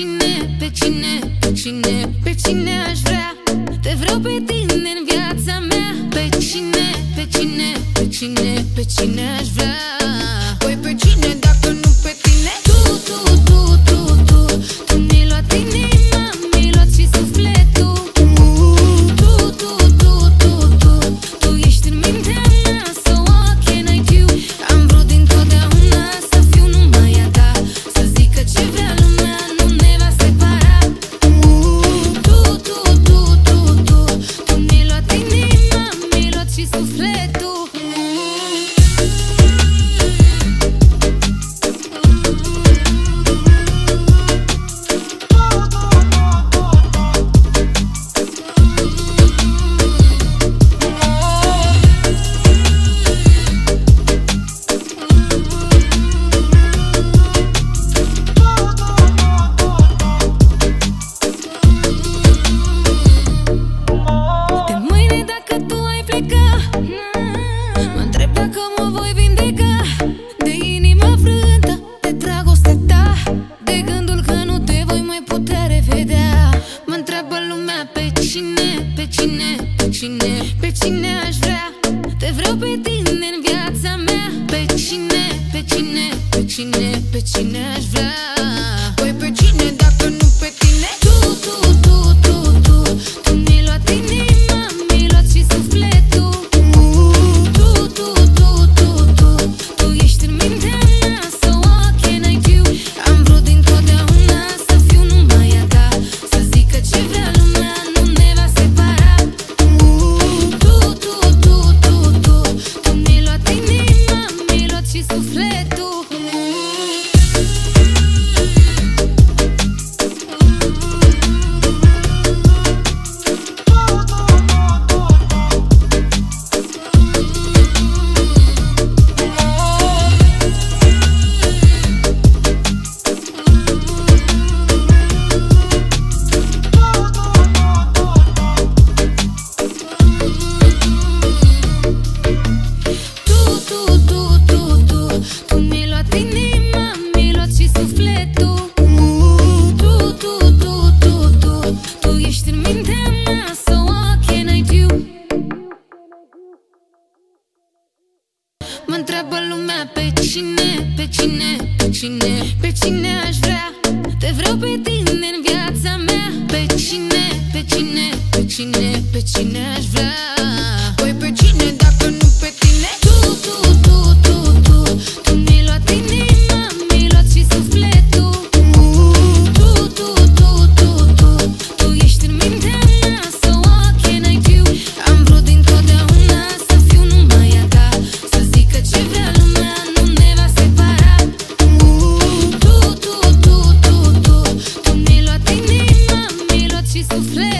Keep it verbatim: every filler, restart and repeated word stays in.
cine, pe cine, pe cine, pe cine aș vrea? Te vreau pe tine în viața mea. Pe cine, pe cine, pe cine, pe cine aș vrea? Păi pe cine dacă nu pe tine? Tu, tu, tu, tu, tu, tu mi-ai luat inima, mi-ai luat și sufletul. Tu, tu, tu, tu, tu, tu, tu ești în mintea mea. So what can I do? Am vrut dintotdeauna să fiu numai a ta, să zică ce vrea lumea, nu ne va separa. Tu, tu, tu, tu, tu, tu mi-ai luat inima, mi-ai luat și sufletul. Pe cine aș vrea? Te vreau pe tine în viața mea. Pe cine, pe cine, pe cine, pe cine aș vrea? Păi pe cine dacă nu pe tine? Tu, tu, tu, tu, tu, tu mi-ai luat inima, mi-ai luat și sufletul. Tu, tu, tu, tu, tu, tu ești în mintea mea. So what can I do? Am vrut dintotdeauna să fiu numai a ta, să zică ce vrea lumea, nu ne va separa. Sufletul. Mă întreabă lumea pe cine, pe cine, pe cine, pe cine aș vrea? Te vreau pe tine în viața mea. Pe cine, pe cine, pe cine, pe cine aș vrea? Păi pe cine dacă nu pe tine? Tu, tu, tu, tu, tu, tu mi-ai luat inima, mi-ai luat și sufletul. Tu, tu, tu, tu, tu, tu ești în mintea mea. So what can I do? Am vrut dintotdeauna să fiu numai a ta, să zică ce vrea lumea, nu ne va separa. Tu, tu, tu, tu, tu, tu mi-ai luat inima, mi-ai luat și sufletul.